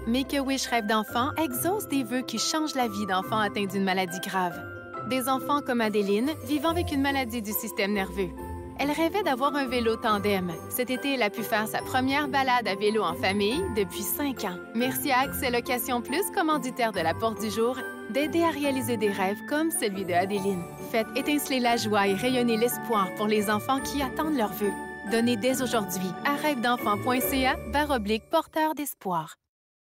Make-A-Wish Rêve d'enfant exauce des vœux qui changent la vie d'enfants atteints d'une maladie grave. Des enfants comme Adéline, vivant avec une maladie du système nerveux. Elle rêvait d'avoir un vélo tandem. Cet été, elle a pu faire sa première balade à vélo en famille depuis 5 ans. Merci à Accès Location Plus, commanditaire de la Porte du Jour, d'aider à réaliser des rêves comme celui de Adéline. Faites étinceler la joie et rayonner l'espoir pour les enfants qui attendent leurs vœux. Donnez dès aujourd'hui à rêvedenfant.ca/porteur d'espoir.